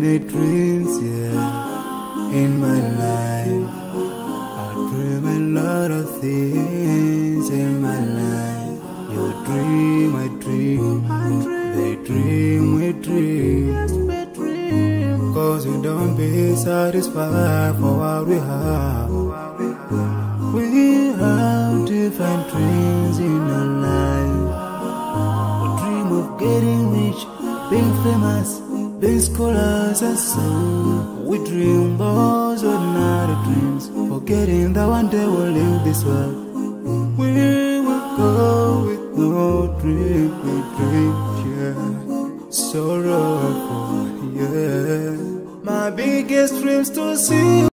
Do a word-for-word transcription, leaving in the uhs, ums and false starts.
many dreams, yeah, in my life. I dream a lot of things in my life. You dream, I dream, they dream, we dream. Cause we don't be satisfied for what we have. We have different dreams in our life. We dream of getting rich, being famous, being scholars and so. We dream those ordinary dreams, forgetting that one day we'll leave this world. We will go with no dream, we dream, yeah. Sorrowful, yeah. My biggest dreams to see